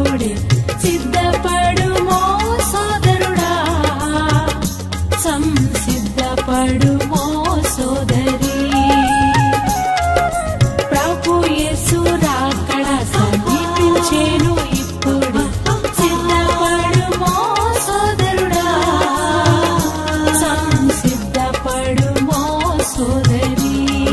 ఇప్పుడే సిద్ధపడుమో సోదరుడా, సంసిద్ధపడుమో సోదరి. ప్రభు యేసు రాకడ సమీపించెను ఇప్పుడే సిద్ధపడుమో సోదరుడా, సంసిద్ధపడుమో సోదరి.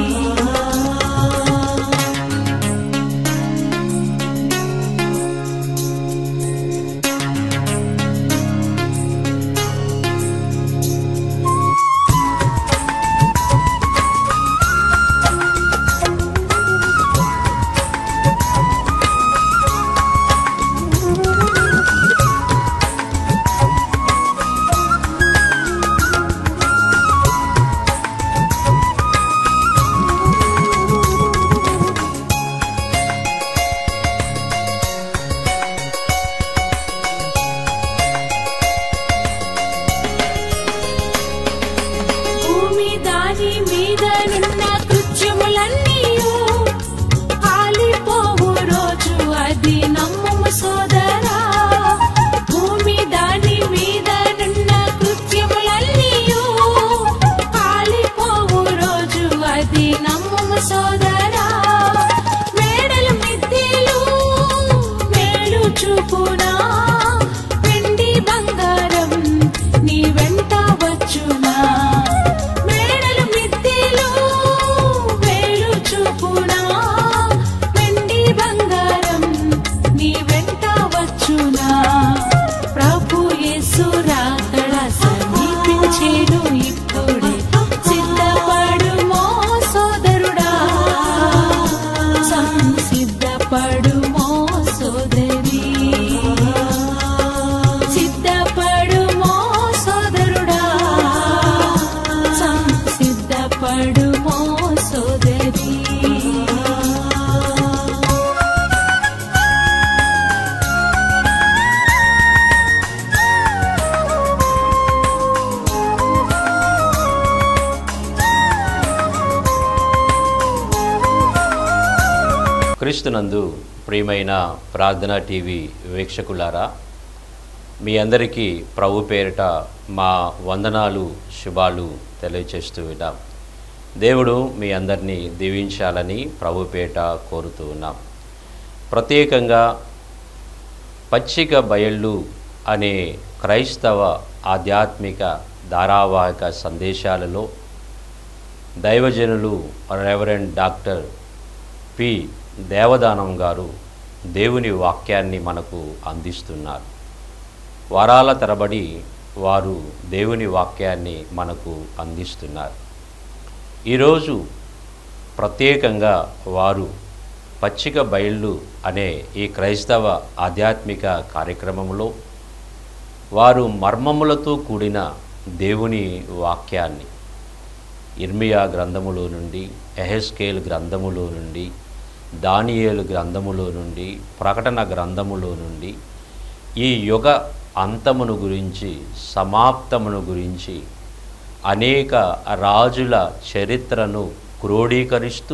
దాని మీద నున్న కృత్యములన్నీయు కాలిపోవు రోజు అది నమ్ముము సోదరా. భూమి దాని మీద నున్న కృత్యములన్నీయు కాలిపోవు రోజు అది నమ్ముము సోదరా. మేడలు మిద్దెలు మేలు చూపునా, వెండి బంగారం నీ వెంట వచ్చునా. ప్రభు యేసు రాకడ సమీపించెను ఇప్పుడే సిద్ధపడుమో సోదరుడా, సంసిద్ధపడుమో సోదరి. సిద్ధపడుమో సోదరుడా, సంసిద్ధపడుమో సోదరి. క్రీస్తునందు ప్రియమైన ప్రార్థనా టీవీ వీక్షకులారా, మీ అందరికీ ప్రభు పేరిట మా వందనాలు శుభాలు తెలియచేస్తూ ఉన్నాం. దేవుడు మీ అందరినీ దీవించాలని ప్రభు పేరిట కోరుతూ ఉన్నాం. ప్రత్యేకంగా పచ్చిక బయళ్ళు అనే క్రైస్తవ ఆధ్యాత్మిక ధారావాహిక సందేశాలలో దైవజనులు రెవరెండ్ డాక్టర్ పి దేవదానం గారు దేవుని వాక్యాన్ని మనకు అందిస్తున్నారు. వారాల తరబడి వారు దేవుని వాక్యాన్ని మనకు అందిస్తున్నారు. ఈరోజు ప్రత్యేకంగా వారు పచ్చిక బయళ్ళు అనే ఈ క్రైస్తవ ఆధ్యాత్మిక కార్యక్రమంలో వారు మర్మములతో కూడిన దేవుని వాక్యాన్ని ఇర్మియా గ్రంథములో నుండి, ఎహెజ్కేలు గ్రంథములో నుండి, దానియేలు గ్రంథములో నుండి, ప్రకటన గ్రంథములో నుండి ఈ యుగ అంతమును గురించి, సమాప్తమును గురించి అనేక రాజుల చరిత్రను క్రోడీకరిస్తూ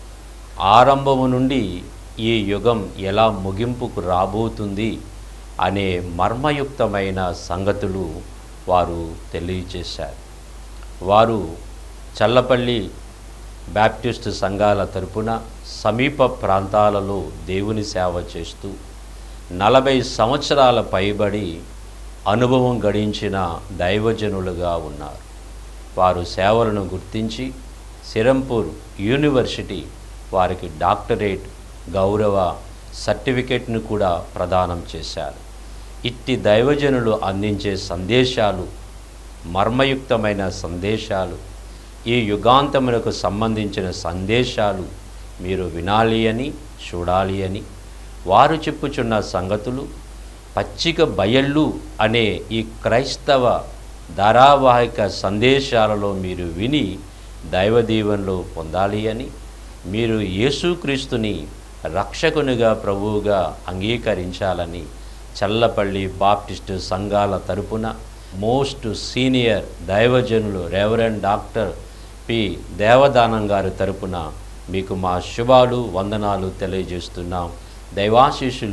ఆరంభము నుండి ఈ యుగం ఎలా ముగింపుకు రాబోతుంది అనే మర్మయుక్తమైన సంగతులు వారు తెలియచేశారు. వారు చల్లపల్లి బ్యాప్టిస్ట్ సంఘాల తరపున సమీప ప్రాంతాలలో దేవుని సేవ చేస్తూ 40 సంవత్సరాల పైబడి అనుభవం గడించిన దైవజనులుగా ఉన్నారు. వారు సేవలను గుర్తించి సిరంపూర్ యూనివర్సిటీ వారికి డాక్టరేట్ గౌరవ సర్టిఫికెట్ను కూడా ప్రదానం చేశారు. ఇట్టి దైవజనులు అందించే సందేశాలు, మర్మయుక్తమైన సందేశాలు, ఈ యుగాంతమునకు సంబంధించిన సందేశాలు మీరు వినాలి అని, చూడాలి అని వారు చెప్పుచున్న సంగతులు పచ్చిక బయళ్ళు అనే ఈ క్రైస్తవ ధారావాహిక సందేశాలలో మీరు విని దైవ దీవెనలు పొందాలి అని, మీరు యేసుక్రీస్తుని రక్షకునిగా ప్రభువుగా అంగీకరించాలని చల్లపల్లి బాప్టిస్టు సంఘాల తరపున మోస్ట్ సీనియర్ దైవజనులు రెవరెండ్ డాక్టర్ పి దేవదానం గారి తరపున మీకు మా శుభాలు వందనాలు తెలియజేస్తున్నాం. దైవాశీస్సులు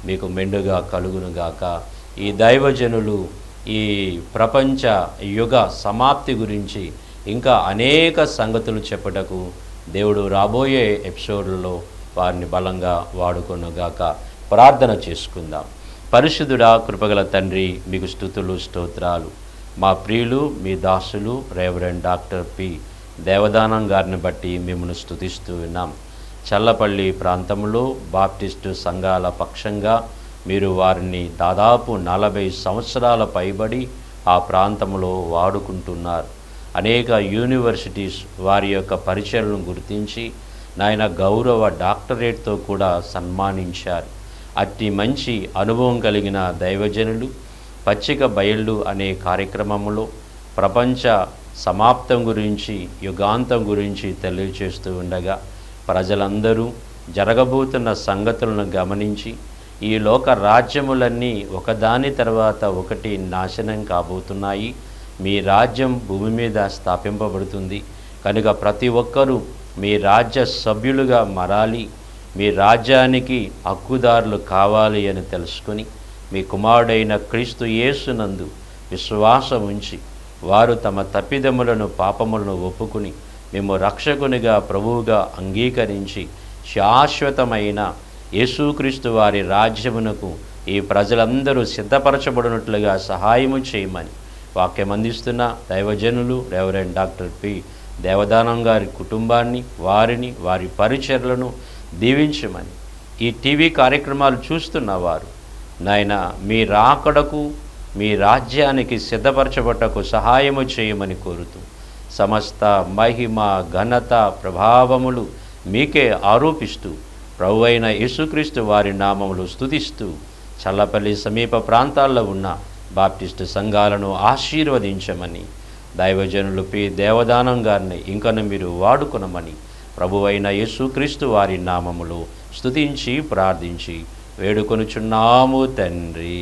మీకు మెండుగా కలుగునుగాక. ఈ దైవజనులు ఈ ప్రపంచ యుగ సమాప్తి గురించి ఇంకా అనేక సంగతులు చెప్పుటకు దేవుడు రాబోయే ఎపిసోడ్లలో వారిని బలంగా వాడుకొనుగాక. ప్రార్థన చేసుకుందాం. పరిశుద్ధుడా, కృపగల తండ్రి, మీకు స్తుతులు స్తోత్రాలు. మా ప్రియులు మీ దాసులు రెవరెండ్ డాక్టర్ పి దేవదానం గారిని బట్టి మిమ్మల్ని స్తుతిస్తూ ఉన్నాం. చల్లపల్లి ప్రాంతంలో బాప్టిస్టు సంఘాల పక్షంగా మీరు వారిని దాదాపు 40 సంవత్సరాల పైబడి ఆ ప్రాంతంలో వాడుకుంటున్నారు. అనేక యూనివర్సిటీస్ వారి యొక్క పరిచయలను గుర్తించి నాయన గౌరవ డాక్టరేట్తో కూడా సన్మానించారు. అట్టి మంచి అనుభవం కలిగిన దైవజనులు పచ్చిక బయళ్ళు అనే కార్యక్రమంలో ప్రపంచ సమాప్తం గురించి, యుగాంతం గురించి తెలియచేస్తూ ఉండగా ప్రజలందరూ జరగబోతున్న సంగతులను గమనించి ఈ లోక రాజ్యములన్నీ ఒకదాని తర్వాత ఒకటి నాశనం కాబోతున్నాయి, మీ రాజ్యం భూమి మీద స్థాపింపబడుతుంది కనుక ప్రతి ఒక్కరూ మీ రాజ్య సభ్యులుగా మారాలి, మీ రాజ్యానికి హక్కుదారులు కావాలి అని తెలుసుకొని మీ కుమారుడైన క్రీస్తు యేసునందు విశ్వాసం ఉంచి వారు తమ తప్పిదములను పాపములను ఒప్పుకుని మేము రక్షకునిగా ప్రభువుగా అంగీకరించి శాశ్వతమైన యేసుక్రీస్తు వారి రాజ్యమునకు ఈ ప్రజలందరూ సిద్ధపరచబడినట్లుగా సహాయము చేయమని వాక్యం అందిస్తున్న దైవజనులు రెవరెండ్ డాక్టర్ పి దేవదానం గారి కుటుంబాన్ని, వారిని, వారి పరిచర్లను దీవించమని ఈ టీవీ కార్యక్రమాలు చూస్తున్న వారు నాయన మీ రాకడకు, మీ రాజ్యానికి సిద్ధపరచబట్టకు సహాయము చేయమని కోరుతూ సమస్త మహిమ, ఘనత, ప్రభావములు మీకే ఆరోపిస్తూ ప్రభువైన యేసుక్రీస్తు వారి నామములు స్తుతిస్తూ చల్లపల్లి సమీప ప్రాంతాల్లో ఉన్న బాప్టిస్టు సంఘాలను ఆశీర్వదించమని దైవజనులు పి దేవదానం గారిని ఇంకను మీరు వాడుకొనమని ప్రభువైన యేసుక్రీస్తు వారి నామములో స్తుతించి ప్రార్థించి వేడుకొనుచున్నాము తండ్రి.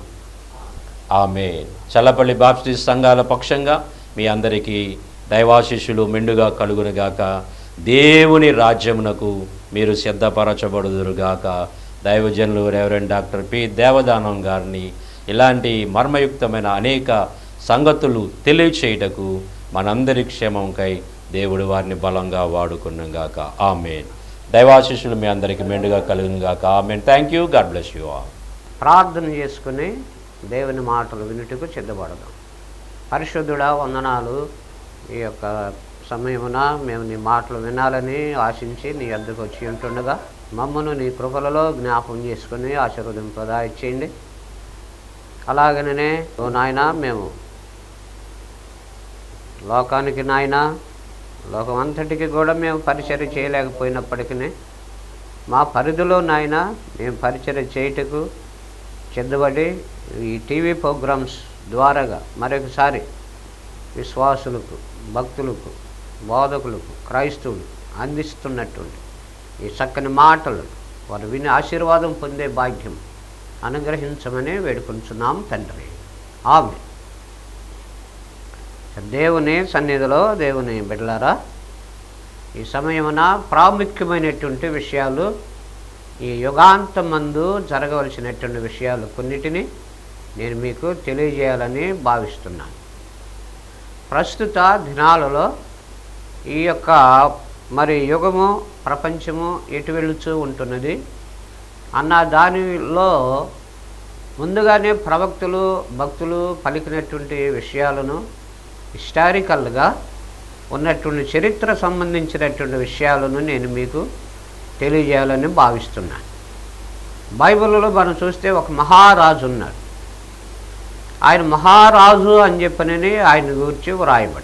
ఆమేన్. చల్లపల్లి బాప్టిస్ట్ సంఘాల పక్షంగా మీ అందరికీ దైవాశీస్సులు మెండుగా కలుగునుగాక. దేవుని రాజ్యమునకు మీరు సిద్ధపరచబడుదురుగాక. దైవజనులు రెవరెండ్ డాక్టర్ పి దేవదానం గారిని ఇలాంటి మర్మయుక్తమైన అనేక సంగతులు తెలియచేయుటకు మనందరి క్షేమంకై దేవుడు వారిని బలంగా వాడుకునుగాక. ఆమేన్. దైవాశీస్సులు మీ అందరికీ మెండుగా కలుగునుగాక. Amen. Thank you. God bless you all. ప్రార్థన చేసుకుని దేవుని మాటలు వినుటకు సిద్ధపడదాం. పరిశుద్ధుడా, వందనాలు. ఈ యొక్క సమయమున మేము నీ మాటలు వినాలని ఆశించి నీ వద్దకు వచ్చి ఉంటుండగా మమ్మను నీ కృపలలో జ్ఞాపం చేసుకుని ఆశీర్వదింపదా ఇచ్చేయండి. అలాగనే ఓ నాయన, మేము లోకానికి నాయన, లోకం అంతటికి కూడా మేము పరిచర్య చేయలేకపోయినప్పటికీ మా పరిధిలో నాయన మేము పరిచర్య చేయుటకు సిద్ధపడి ఈ టీవీ ప్రోగ్రామ్స్ ద్వారాగా మరొకసారి విశ్వాసులకు, భక్తులకు, బోధకులకు, క్రైస్తవులు అందిస్తున్నటువంటి ఈ చక్కని మాటలు వారు విని ఆశీర్వాదం పొందే భాగ్యం అనుగ్రహించమని వేడుకొంచున్నాం తండ్రి. ఆమేన్. దేవుని సన్నిధిలో దేవుని బిడ్డలారా, ఈ సమయమున ప్రాముఖ్యమైనటువంటి విషయాలు, ఈ యుగాంతమందు జరగవలసినటువంటి విషయాలు కొన్నిటిని నేను మీకు తెలియజేయాలని భావిస్తున్నాను. ప్రస్తుత దినాలలో ఈ యొక్క యుగము, ప్రపంచము ఎటు వెళుతూ ఉంటున్నది అన్న దానిలో ముందుగానే ప్రవక్తలు, భక్తులు పలికినటువంటి విషయాలను, హిస్టారికల్గా ఉన్నటువంటి చరిత్ర సంబంధించినటువంటి విషయాలను నేను మీకు తెలియజేయాలని భావిస్తున్నాను. బైబిల్లో మనం చూస్తే ఒక మహారాజు ఉన్నాడు. ఆయన మహారాజు అని చెప్పనని ఆయన గురించి వ్రాయబడి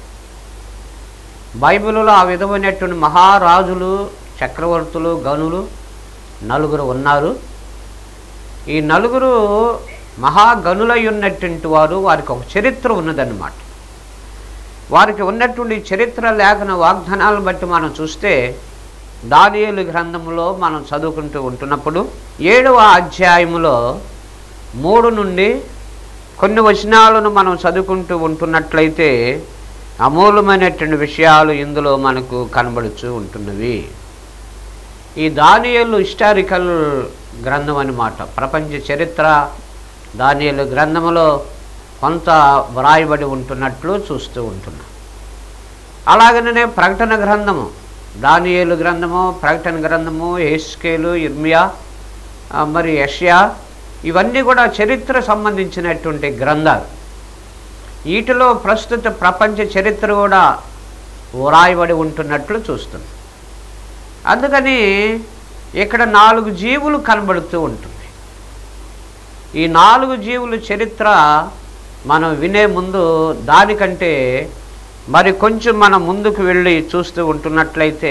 బైబిల్లో ఆ విధమైనటువంటి మహారాజులు, చక్రవర్తులు, గనులు 4 ఉన్నారు. ఈ 4 మహాగనులై ఉన్నటువంటి వారు, వారికి ఒక చరిత్ర ఉన్నదన్నమాట. వారికి ఉన్నటువంటి చరిత్ర లేఖన వాగ్దానాలను బట్టి మనం చూస్తే దానియేలు గ్రంథంలో మనం చదువుకుంటూ ఉంటున్నప్పుడు 7వ అధ్యాయములో 3 నుండి కొన్ని వచనాలను మనం చదువుకుంటూ ఉంటున్నట్లయితే అమూల్యమైనటువంటి విషయాలు ఇందులో మనకు కనబడుతూ ఉంటున్నవి. ఈ దానియేలు హిస్టారికల్ గ్రంథం అన్నమాట. ప్రపంచ చరిత్ర దానియేలు గ్రంథములో కొంత వ్రాయబడి ఉంటున్నట్లు చూస్తూ ఉంటున్నాం. అలాగనే ప్రకటన గ్రంథము, దానియేలు గ్రంథము, ప్రకటన గ్రంథము, హెస్కేలు, ఇర్మియా, మరి యెషయా, ఇవన్నీ కూడా చరిత్ర సంబంధించినటువంటి గ్రంథాలు. వీటిలో ప్రస్తుత ప్రపంచ చరిత్ర కూడా వ్రాయబడి ఉంటున్నట్లు చూస్తుంది. అందుకని ఇక్కడ 4 జీవులు కనబడుతూ ఉంటుంది. ఈ 4 జీవుల చరిత్ర మనం వినే ముందు దానికంటే మరి కొంచెం మనం ముందుకు వెళ్ళి చూస్తూ ఉంటున్నట్లయితే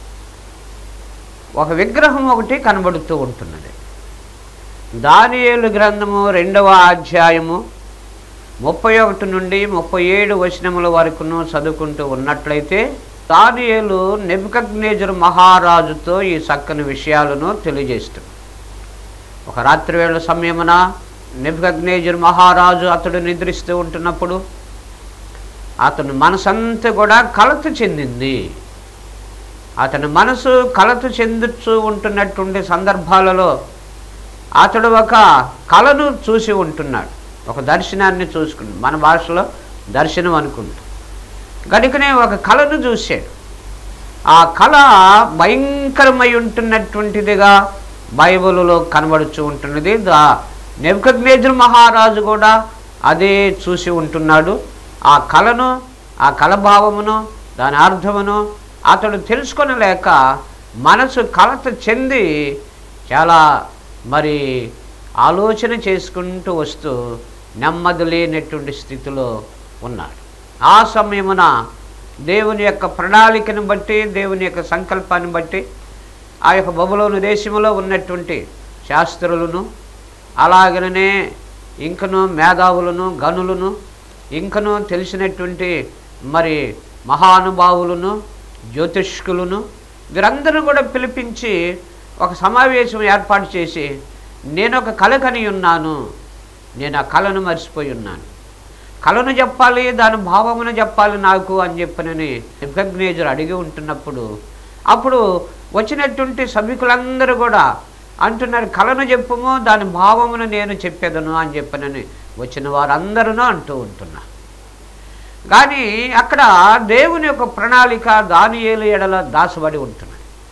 ఒక విగ్రహం ఒకటి కనబడుతూ ఉంటున్నది. దానియేలు గ్రంథము 2వ అధ్యాయము 31 నుండి 37 వచనముల వరకును చదువుకుంటూ ఉన్నట్లయితే దానియేలు నెబుకద్నెజరు మహారాజుతో ఈ చక్కని విషయాలను తెలియజేస్తుంది. ఒక రాత్రివేళ సమయమున నెబుకద్నెజరు మహారాజు అతడు నిద్రిస్తూ ఉంటున్నప్పుడు అతని మనసంతా కూడా కలత చెందింది. అతని మనసు కలత చెందుతూ ఉంటున్నటువంటి సందర్భాలలో అతడు ఒక కళను చూసి ఉంటున్నాడు, ఒక దర్శనాన్ని చూసుకున్నాడు. మన భాషలో దర్శనం అనుకుంటాం. కనుకనే ఒక కళను చూశాడు. ఆ కళ భయంకరమై ఉంటున్నటువంటిదిగా బైబిల్లో కనబడుతూ ఉంటున్నది. నెబుకద్నెజరు మహారాజు కూడా అదే చూసి ఉంటున్నాడు. ఆ కళను, ఆ కళభావమును, దాని అర్థమును అతడు తెలుసుకొనలేక మనసు కలత చెంది చాలా మరి ఆలోచన చేసుకుంటూ వస్తూ నెమ్మది లేనటువంటి స్థితిలో ఉన్నాడు. ఆ సమయమున దేవుని యొక్క ప్రణాళికను బట్టి, దేవుని యొక్క సంకల్పాన్ని బట్టి ఆ యొక్క బబులోను దేశంలో ఉన్నటువంటి శాస్త్రులను, అలాగనే ఇంకను మేధావులను, గనులను, ఇంకను తెలిసినటువంటి మరి మహానుభావులను, జ్యోతిష్కులను, వీరందరూ కూడా పిలిపించి ఒక సమావేశం ఏర్పాటు చేసి, నేను ఒక కళ కని ఉన్నాను, నేను ఆ కళను మర్చిపోయి ఉన్నాను, కళను చెప్పాలి, దాని భావమును చెప్పాలి నాకు అని చెప్పనని నెబుకద్నెజరు అడిగి ఉంటున్నప్పుడు అప్పుడు వచ్చినటువంటి సభికులందరూ కూడా అంటున్నారు, కళను చెప్పుము, దాని భావమును నేను చెప్పేదను అని చెప్పనని వచ్చిన వారందరూ అంటూ ఉంటున్నారు. కానీ అక్కడ దేవుని యొక్క ప్రణాళిక దానియేలు ఎడల దాచబడి ఉంటున్నది.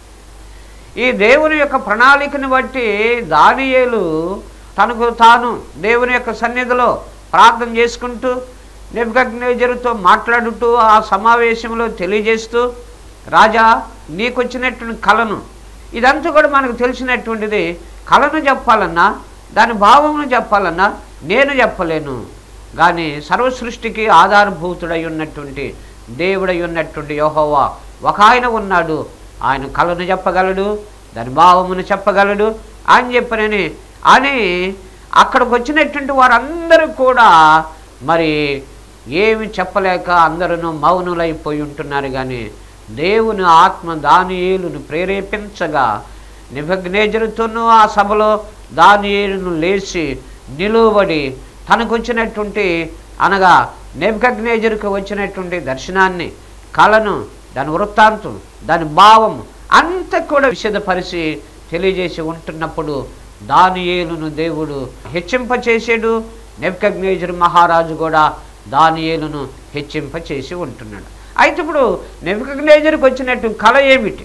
ఈ దేవుని యొక్క ప్రణాళికను బట్టి దానియేలు తనకు తాను దేవుని యొక్క సన్నిధిలో ప్రార్థన చేసుకుంటూ నెబుకద్నెజరుతో మాట్లాడుతూ ఆ సమావేశంలో తెలియజేస్తూ, రాజా నీకు వచ్చినటువంటి కళను, ఇదంతా కూడా మనకు తెలిసినటువంటిది, కళను చెప్పాలన్నా దాని భావమును చెప్పాలన్నా నేను చెప్పలేను, కానీ సర్వసృష్టికి ఆధారభూతుడై ఉన్నటువంటి దేవుడై ఉన్నటువంటి యెహోవా ఒక ఆయన ఉన్నాడు, ఆయన కళను చెప్పగలడు, దాని భావమును చెప్పగలడు అని చెప్పనని అని అక్కడికి వచ్చినటువంటి వారందరూ కూడా మరి ఏమి చెప్పలేక అందరూ మౌనులైపోయి ఉంటున్నారు. కానీ దేవుని ఆత్మ దానియేలును ప్రేరేపించగా నెబుకద్నెజరుతోనూ ఆ సభలో దానియేలును లేచి నిలువబడి తనకు వచ్చినటువంటి అనగా నెబుకద్నెజరుకు వచ్చినటువంటి దర్శనాన్ని, కళను, దాని వృత్తాంతం, దాని భావం అంతా కూడా విశదపరిచి తెలియజేసి ఉంటున్నప్పుడు దానియేలును దేవుడు హెచ్చింపచేసాడు. నెబుకద్నెజరు మహారాజు కూడా దానియేలును హెచ్చింపచేసి ఉంటున్నాడు. అయితే ఇప్పుడు నెబుకద్నెజరుకు వచ్చినట్టు కళ ఏమిటి?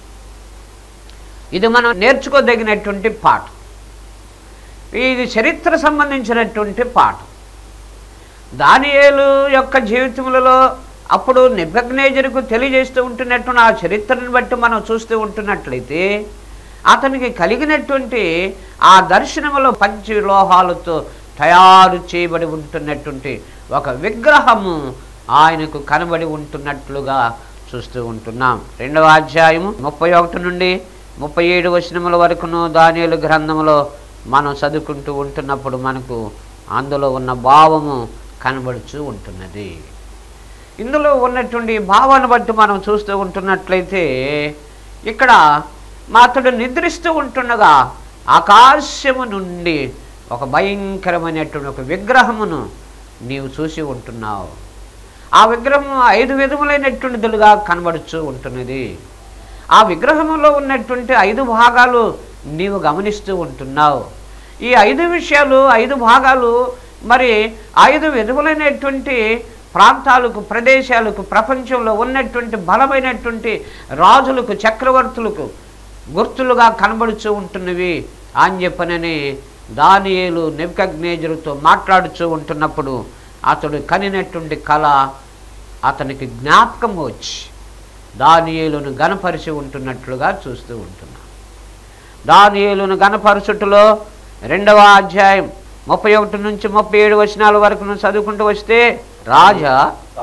ఇది మనం నేర్చుకోదగినటువంటి పాఠం. ఇది చరిత్ర సంబంధించినటువంటి పాఠం. దానియేలు యొక్క జీవితములలో అప్పుడు నెబుకద్నెజరుకు తెలియజేస్తూ ఉంటున్నట్టు ఆ చరిత్రను బట్టి మనం చూస్తూ ఉంటున్నట్లయితే అతనికి కలిగినటువంటి ఆ దర్శనములో పంచలోహాలతో తయారు చేయబడి ఉంటున్నటువంటి ఒక విగ్రహము ఆయనకు కనబడి ఉంటున్నట్లుగా చూస్తూ ఉంటున్నాం. 2వ అధ్యాయము 31 నుండి 37 వచనముల వరకును దానియేలు గ్రంథములో మనం చదువుకుంటూ ఉంటున్నప్పుడు మనకు అందులో ఉన్న భావము కనబడుతూ ఉంటున్నది. ఇందులో ఉన్నటువంటి భావాన్ని బట్టి మనం చూస్తూ ఉంటున్నట్లయితే ఇక్కడ అతడు నిద్రిస్తూ ఉంటుండగా ఆకాశము నుండి ఒక భయంకరమైనటువంటి ఒక విగ్రహమును నీవు చూసి ఉంటున్నావు. ఆ విగ్రహం 5 విధములైనటువంటిదిగా కనబడుతూ ఉంటున్నది. ఆ విగ్రహంలో ఉన్నటువంటి 5 భాగాలు నీవు గమనిస్తూ ఉంటున్నావు. ఈ 5 విషయాలు 5 భాగాలు మరి 5 విధములైనటువంటి ప్రాంతాలకు, ప్రదేశాలకు, ప్రపంచంలో ఉన్నటువంటి బలమైనటువంటి రాజులకు, చక్రవర్తులకు గుర్తులుగా కనబడుతూ ఉంటున్నవి అని చెప్పనని దానియేలు నెబుకద్నెజరుతో మాట్లాడుతూ ఉంటున్నప్పుడు అతడు కనినటువంటి కళ అతనికి జ్ఞాపకం వచ్చి దానియేలును గణపరిచి ఉంటున్నట్లుగా చూస్తూ ఉంటున్నాం. దానియేలును గణపరచుటలో 2వ అధ్యాయం 31 నుంచి 37 వచనాల వరకు చదువుకుంటూ వస్తే, రాజా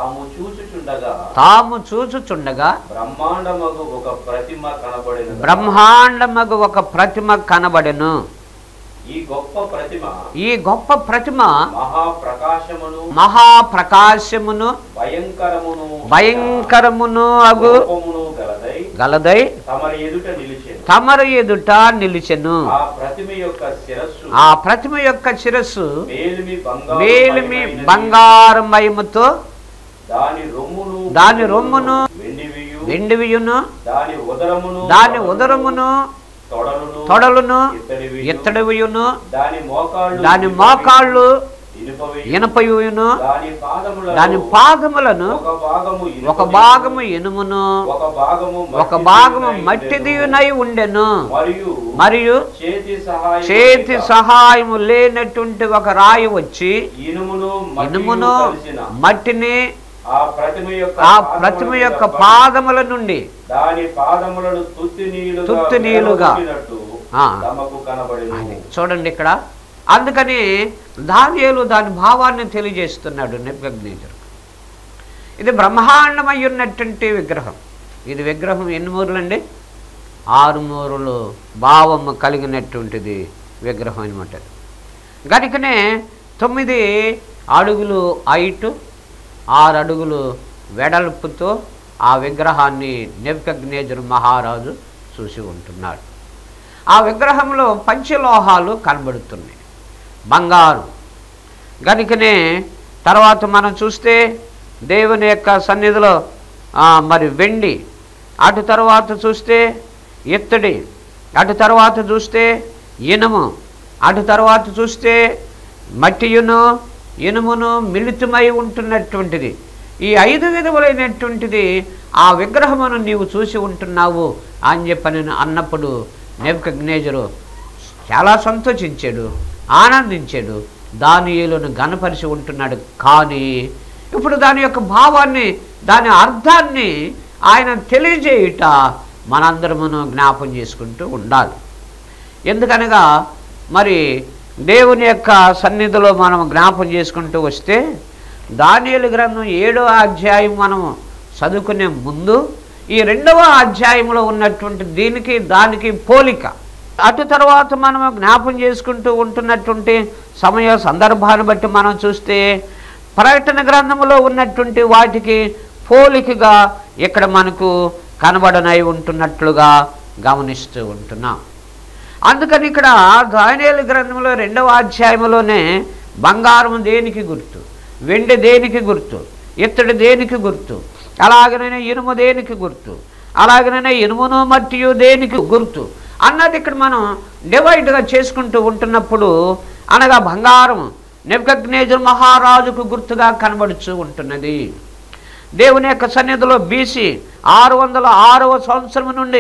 తాము చూచుచుండగా బ్రహ్మాండమగు ఒక ప్రతిమ కనబడెను. ఈ గొప్ప ప్రతిమ మహాప్రకాశమును భయంకరమును అగు గలదై తమరు ఎదుట నిలిచెను. ఆ ప్రతిమ యొక్క శిరస్సు మేలిమి బంగారమయముతో, దాని రొమ్మును వెండివియును, దాని ఉదరమును తొడలును ఇత్తడివియును, దాని మోకాళ్ళు ఇనుపయును, దాని పాదములను ఒక భాగము ఇనుమును ఒక భాగము మట్టిదియునై ఉండెను. మరియు చేతి సహాయము లేనటువంటి ఒక రాయి వచ్చి ఇనుమును మట్టిని ఆ ప్రతిమ యొక్క పాదముల నుండి తుత్తి నీలుగా చూడండి ఇక్కడ. అందుకని దానియేలు దాని భావాన్ని తెలియజేస్తున్నాడు నెబుకద్నెజరు. ఇది బ్రహ్మాండమై ఉన్నటువంటి విగ్రహం. ఇది విగ్రహం ఎన్ని మూరలు అండి? 6 మూరలు భావము కలిగినటువంటిది విగ్రహం అనమాట. కనుకనే 9 అడుగులు హైటు, 6 అడుగులు వెడల్పుతో ఆ విగ్రహాన్ని నెబుకద్నెజరు మహారాజు చూసి ఉంటున్నాడు. ఆ విగ్రహంలో పంచలోహాలు కనబడుతున్నాయి, బంగారు. కనుకనే తర్వాత మనం చూస్తే దేవుని యొక్క సన్నిధిలో మరి వెండి, అటు తర్వాత చూస్తే ఇత్తడి, అటు తర్వాత చూస్తే ఇనుము, అటు తర్వాత చూస్తే మట్టియును ఇనుమును మిళితమై ఉంటున్నటువంటిది. ఈ 5 విధములైనటువంటిది ఆ విగ్రహమును నీవు చూసి ఉంటున్నావు అని చెప్పని అన్నప్పుడు నెబుకద్నెజరు చాలా సంతోషించాడు, ఆనందించాడు, దానియేలును గణపరిచి ఉంటున్నాడు. కానీ ఇప్పుడు దాని యొక్క భావాన్ని, దాని అర్థాన్ని ఆయన తెలియజేయుట మనందరమును జ్ఞాపం చేసుకుంటూ ఉండాలి. ఎందుకనగా మరి దేవుని యొక్క సన్నిధిలో మనం జ్ఞాపం చేసుకుంటూ వస్తే దానియేలు గ్రంథం 7వ అధ్యాయం మనం చదువుకునే ముందు ఈ 2వ అధ్యాయంలో ఉన్నటువంటి దీనికి దానికి పోలిక. అటు తర్వాత మనం జ్ఞాపం చేసుకుంటూ ఉంటున్నటువంటి సమయ సందర్భాన్ని బట్టి మనం చూస్తే ప్రకటన గ్రంథంలో ఉన్నటువంటి వాటికి పోలికగా ఇక్కడ మనకు కనబడనై ఉంటున్నట్లుగా గమనిస్తూ ఉంటున్నాం. అందుకని ఇక్కడ దానియేలు గ్రంథంలో 2వ అధ్యాయంలోనే బంగారం దేనికి గుర్తు, వెండి దేనికి గుర్తు, ఇత్తడి దేనికి గుర్తు, అలాగనే ఇనుము దేనికి గుర్తు, అలాగనే ఇనుమును మట్టియు దేనికి గుర్తు అన్నది ఇక్కడ మనం డివైడ్గా చేసుకుంటూ ఉంటున్నప్పుడు, అనగా బంగారం నెబుకద్నెజరు మహారాజుకు గుర్తుగా కనబడుతూ ఉంటున్నది. దేవుని యొక్క సన్నిధిలో BC 606వ సంవత్సరం నుండి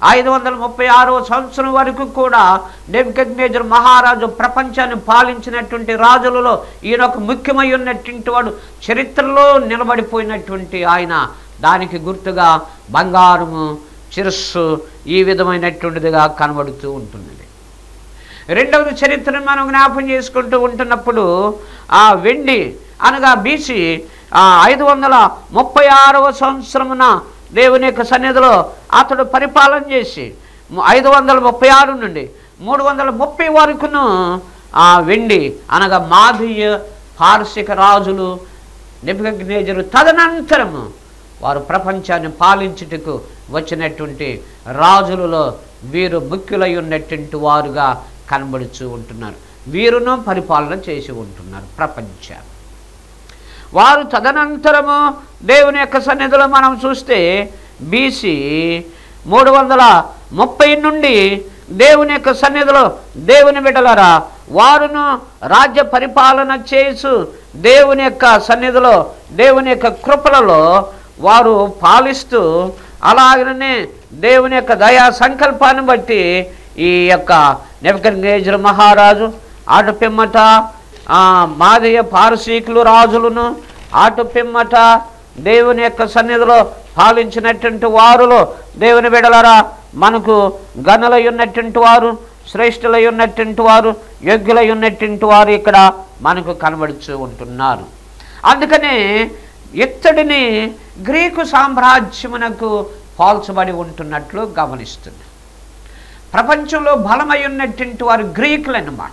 536వ సంవత్సరం వరకు కూడా నెబుకద్నెజరు మహారాజు ప్రపంచాన్ని పాలించినటువంటి రాజులలో ఈయన ఒక ముఖ్యమై ఉన్నటువంటి వాడు, చరిత్రలో నిలబడిపోయినటువంటి ఆయన. దానికి గుర్తుగా బంగారము శిరస్సు ఈ విధమైనటువంటిదిగా కనబడుతూ ఉంటున్నది. రెండవది చరిత్రను మనం జ్ఞాపం చేసుకుంటూ ఉంటున్నప్పుడు ఆ వెండి అనగా BC 536వ సంవత్సరమున దేవుని యొక్క సన్నిధిలో అతడు పరిపాలన చేసి 536 నుండి 330 వరకును ఆ వెండి అనగా మాదీయ పారసిక రాజులు నెబుకద్నెజరు తదనంతరము వారు ప్రపంచాన్ని పాలించుటకు వచ్చినటువంటి రాజులలో వీరు ముఖ్యులై ఉన్నటువంటి వారుగా కనబడుతూ ఉంటున్నారు. వీరును పరిపాలన చేసి ఉంటున్నారు ప్రపంచాన్ని. వారు తదనంతరము దేవుని యొక్క సన్నిధిలో మనం చూస్తే BC 330 నుండి దేవుని యొక్క సన్నిధిలో దేవుని బిడ్డలారా వారును రాజ్య పరిపాలన చేసు దేవుని యొక్క సన్నిధిలో దేవుని యొక్క కృపలలో వారు పాలిస్తూ అలాగనే దేవుని యొక్క దయా సంకల్పాన్ని బట్టి ఈ యొక్క నెబుకద్నెజరు మహారాజు అటు పిమ్మట మాదీయ పారసీకులు రాజులను అటు పిమ్మట దేవుని యొక్క సన్నిధిలో పాలించినటువంటి వారులో దేవుని బిడ్డలారా మనకు గనులై ఉన్నటువంటి వారు, శ్రేష్ఠులై ఉన్నటువంటి వారు, యోగ్యులై ఉన్నటువంటి వారు ఇక్కడ మనకు కనబడుతూ ఉంటున్నారు. అందుకనే ఇత్తడిని గ్రీకు సామ్రాజ్యమునకు పోల్చబడి ఉంటున్నట్లు గమనిస్తున్నాం. ప్రపంచంలో బలమై ఉన్నటువంటి వారు గ్రీకులు అన్నమాట.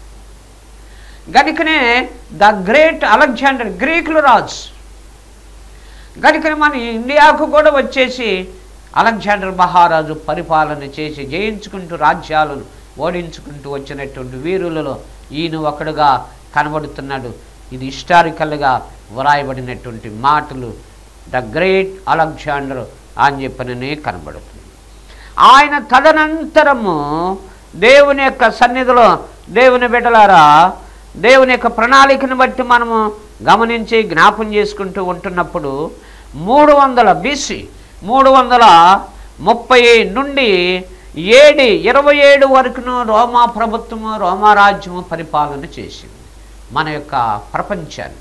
గనుకనే ద గ్రేట్ అలెగ్జాండర్ గ్రీకులు రాజు. గనుకనే మన ఇండియాకు కూడా వచ్చేసి అలెగ్జాండర్ మహారాజు పరిపాలన చేసి జయించుకుంటూ రాజ్యాలను ఓడించుకుంటూ వచ్చినటువంటి వీరులలో ఈయన ఒకడుగా కనబడుతున్నాడు. ఇది హిస్టారికల్గా వ్రాయబడినటువంటి మాటలు. ద గ్రేట్ అలెగ్జాండర్ అని చెప్పిననే కనబడుతుంది. ఆయన తదనంతరము దేవుని యొక్క సన్నిధిలో దేవుని బిడ్డలారా దేవుని యొక్క ప్రణాళికను బట్టి మనము గమనించి జ్ఞాపం చేసుకుంటూ ఉంటున్నప్పుడు 300 BC 330 నుండి AD 27 వరకును రోమా ప్రభుత్వము రోమా రాజ్యము పరిపాలన చేసింది మన యొక్క ప్రపంచాన్ని.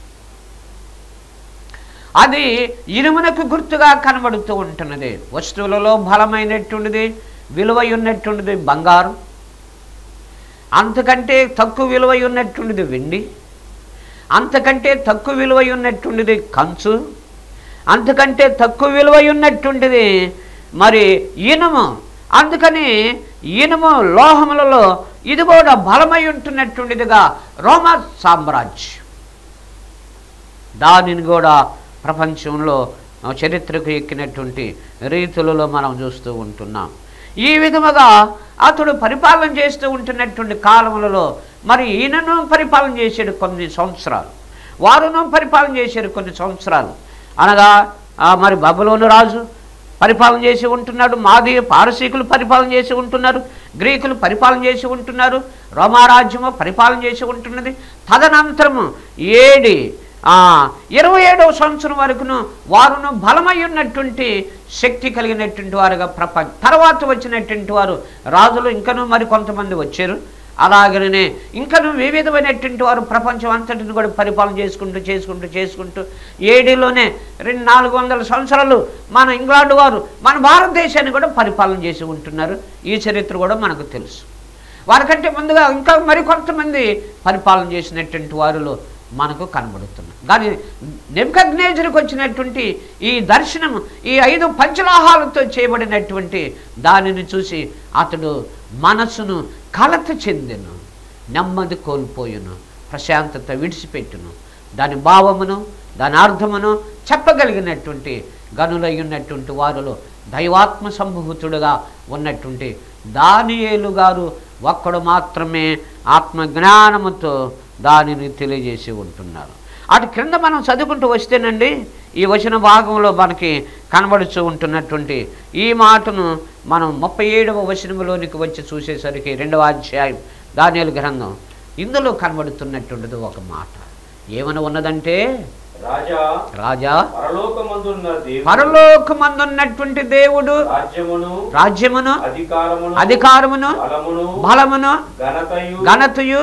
అది ఇనుమునకు గుర్తుగా కనబడుతూ ఉంటున్నది. వస్తువులలో బలమైనటువంటిది, విలువ ఉన్నటువంటిది బంగారం, అంతకంటే తక్కువ విలువ ఉన్నటువంటిది వెండి, అంతకంటే తక్కువ విలువ ఉన్నటువంటిది కంచు, అంతకంటే తక్కువ విలువ ఉన్నటువంటిది మరి ఇనుము. అందుకని ఇనుము లోహములలో ఇది కూడా బలమై ఉంటున్నటువంటిదిగా రోమా సామ్రాజ్యం. దానిని కూడా ప్రపంచంలో చరిత్రకు ఎక్కినటువంటి రీతులలో మనం చూస్తూ ఉంటున్నాం. ఈ విధముగా అతడు పరిపాలన చేస్తూ ఉంటున్నటువంటి కాలములలో మరి ఈయనను పరిపాలన చేసాడు కొన్ని సంవత్సరాలు, వారును పరిపాలన చేశారు కొన్ని సంవత్సరాలు. అనగా మరి బబులోను రాజు పరిపాలన చేసి ఉంటున్నాడు, మాదీయ పారసీకులు పరిపాలన చేసి ఉంటున్నారు, గ్రీకులు పరిపాలన చేసి ఉంటున్నారు, రోమారాజ్యము పరిపాలన చేసి ఉంటున్నది. తదనంతరము AD 27వ సంవత్సరం వరకును వారును బలమై ఉన్నటువంటి శక్తి కలిగినటువంటి వారుగా తర్వాత వచ్చినటువంటి వారు రాజులు ఇంకనూ మరి కొంతమంది వచ్చారు. అలాగనే ఇంకనూ వివిధమైనటువంటి వారు ప్రపంచం అంతటిని కూడా పరిపాలన చేసుకుంటూ ADలోనే 400 సంవత్సరాలు మన ఇంగ్లాండ్ వారు మన భారతదేశాన్ని కూడా పరిపాలన చేసి ఉంటున్నారు. ఈ చరిత్ర కూడా మనకు తెలుసు. వారికంటే ముందుగా ఇంకా మరి కొంతమంది పరిపాలన చేసినటువంటి వారిలో మనకు కనబడుతున్నారు. కానీ నెబుకద్నెజరుకు వచ్చినటువంటి ఈ దర్శనం ఈ 5 పంచలోహాలతో చేయబడినటువంటి దానిని చూసి అతడు మనసును కలత చెందెను, నెమ్మది కోల్పోయును, ప్రశాంతత విడిచిపెట్టును. దాని భావమును దాని అర్థమును చెప్పగలిగినటువంటి గనులై ఉన్నటువంటి వారిలో దైవాత్మ సంభూతుడుగా ఉన్నటువంటి దానియేలు గారు ఒక్కడు మాత్రమే ఆత్మజ్ఞానముతో దానిని తెలియజేసి ఉంటున్నారు. అటు క్రింద మనం చదువుకుంటూ వస్తేనండి ఈ వచన భాగంలో మనకి కనబడుతూ ఉంటున్నటువంటి ఈ మాటను మనం 37వ వచనంలోనికి వచ్చి చూసేసరికి 2వ అధ్యాయం దానియేలు గ్రంథం ఇందులో కనబడుతున్నటువంటిది ఒక మాట ఏమని ఉన్నదంటే, రాజా పరలోకమందున్నటువంటి దేవుడు రాజ్యమును అధికారమును బలమును ఘనతయు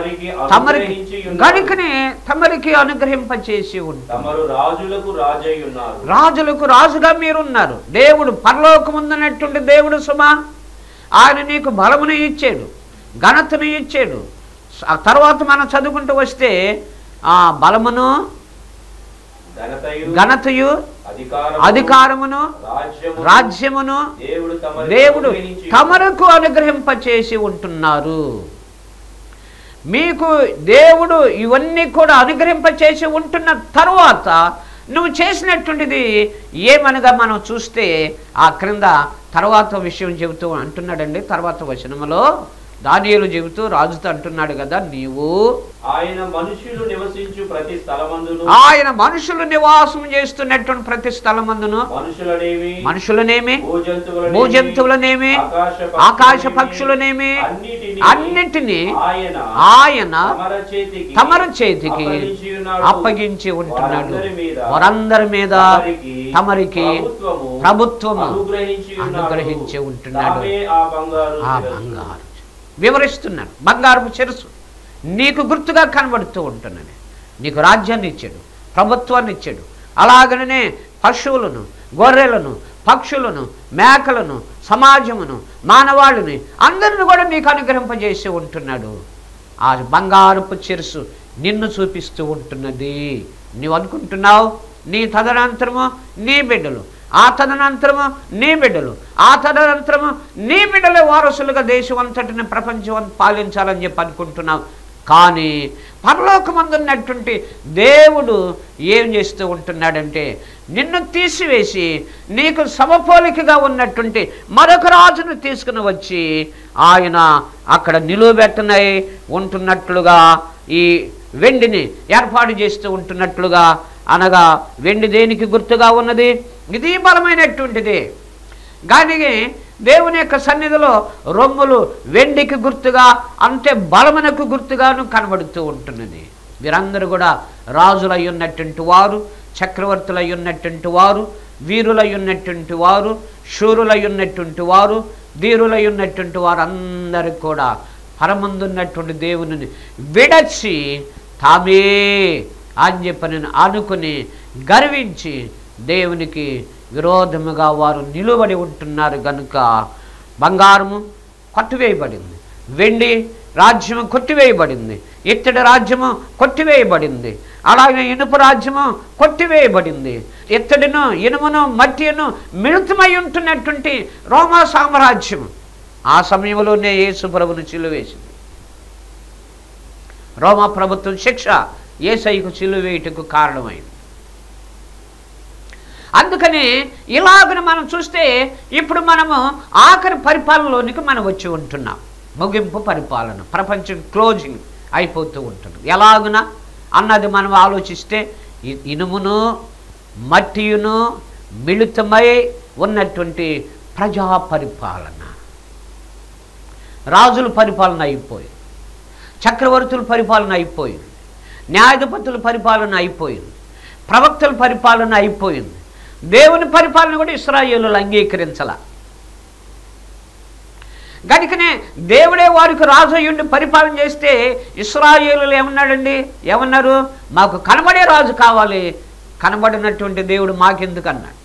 తమరికి అనుగ్రహింపచేసి ఉంటారు. రాజులకు రాజుగా మీరున్నారు. దేవుడు పరలోకమందున్నటువంటి దేవుడు సుమా, ఆయన నీకు బలమును ఇచ్చాడు, ఘనతను ఇచ్చాడు. ఆ తర్వాత మనం చదువుకుంటూ వస్తే బలమును ఘనతయు అధికారమును రాజ్యమును దేవుడు తమరకు అనుగ్రహింపచేసి ఉంటున్నారు. మీకు దేవుడు ఇవన్నీ కూడా అనుగ్రహింపచేసి ఉంటున్న తరువాత నువ్వు చేసినటువంటిది ఏమనగా మనం చూస్తే ఆ క్రింద తర్వాత విషయం చెబుతూ అంటున్నాడండి. తర్వాత వచనములో దానియేలు చెబుతూ రాజుతో అంటున్నాడు కదా, నీవు ఆయన మనుషులు నివసించు ప్రతి స్థలమందును ఆయన మనుషులు నివాసం చేస్తున్నటువంటి ప్రతి స్థలమందును మనుషులనేమి భూజంతువులనేమి ఆకాశ పక్షులనేమి అన్నిటినీ ఆయన తమర చేతికి అప్పగించి ఉంటున్నాడు. వారందరి మీద తమరికి ప్రభుత్వము అనుగ్రహించి ఉంటున్నాడు. ఆ బంగారు వివరిస్తున్నాడు. బంగారపు చెరుసు నీకు గుర్తుగా కనబడుతూ ఉంటున్నది. నీకు రాజ్యాన్ని ఇచ్చాడు, ప్రభుత్వాన్ని ఇచ్చాడు. అలాగనే పశువులను, గొర్రెలను, పక్షులను, మేకలను, సమాజమును, మానవాళిని అందరిని కూడా నీకు అనుగ్రహింపజేసి ఉంటున్నాడు. ఆ బంగారపు చెరుసు నిన్ను చూపిస్తూ ఉంటున్నది. నీవు అనుకుంటున్నావు నీ తదనంతరము నీ బిడ్డలు, ఆ తదనంతరము నీ బిడ్డలు, ఆ తదనంతరము నీ బిడ్డలే వారసులుగా దేశం అంతటిని ప్రపంచం పాలించాలని చెప్పి అనుకుంటున్నావు. కానీ పరలోకమందున్నటువంటి దేవుడు ఏం చేస్తూ ఉంటున్నాడంటే, నిన్ను తీసివేసి నీకు సమపోలికగా ఉన్నటువంటి మరొక రాజును తీసుకుని వచ్చి ఆయన అక్కడ నిలువబెట్టనై ఉంటున్నట్లుగా ఈ వెండిని ఏర్పాటు చేస్తూ ఉంటున్నట్లుగా, అనగా వెండి దేనికి గుర్తుగా ఉన్నది? ఇది బలమైనటువంటిది. కానీ దేవుని యొక్క సన్నిధిలో రొమ్ములు వెండికి గుర్తుగా, అంటే బలమునకు గుర్తుగాను కనబడుతూ ఉంటున్నది. వీరందరూ కూడా రాజులై ఉన్నటువంటి వారు, చక్రవర్తులై ఉన్నటువంటి వారు, వీరులై ఉన్నటువంటి వారు, శూరులై ఉన్నటువంటి వారు, ధీరులై ఉన్నటువంటి వారు అందరూ కూడా పరమందున్నటువంటి దేవుని విడచి తామే అని చెప్పి నేను అనుకుని గర్వించి దేవునికి విరోధముగా వారు నిలువడి ఉంటున్నారు. గనుక బంగారము కొట్టివేయబడింది, వెండి రాజ్యము కొట్టివేయబడింది, ఇత్తడి రాజ్యము కొట్టివేయబడింది, అలాగే ఇనుప రాజ్యము కొట్టివేయబడింది. ఇత్తడిను, ఇనుమును, మట్టిను మిళితమై ఉంటున్నటువంటి రోమా సామ్రాజ్యము ఆ సమయంలోనే యేసు ప్రభువును సిలువేసింది. రోమా ప్రభుత్వం శిక్ష యేసయ్యకు సిలువేయుటకు కారణమైంది. అందుకని ఇలాగ మనం చూస్తే ఇప్పుడు మనము ఆఖరి పరిపాలనలోనికి మనం వచ్చి ఉంటున్నాం. ముగింపు పరిపాలన, ప్రపంచం క్లోజింగ్ అయిపోతూ ఉంటుంది. ఎలాగున అన్నది మనం ఆలోచిస్తే ఇనుమును మట్టియును మిళితమై ఉన్నటువంటి ప్రజా పరిపాలన, రాజుల పరిపాలన అయిపోయింది, చక్రవర్తుల పరిపాలన అయిపోయింది, న్యాయాధిపతుల పరిపాలన అయిపోయింది, ప్రవక్తల పరిపాలన అయిపోయింది. దేవుని పరిపాలన కూడా ఇశ్రాయేలులు అంగీకరించాల. కనుకనే దేవుడే వారికి రాజు అయ్యుండి పరిపాలన చేస్తే ఇశ్రాయేలులు ఏమన్నారు? మాకు కనబడే రాజు కావాలి, కనబడినటువంటి దేవుడు మాకెందుకు అన్నాడు.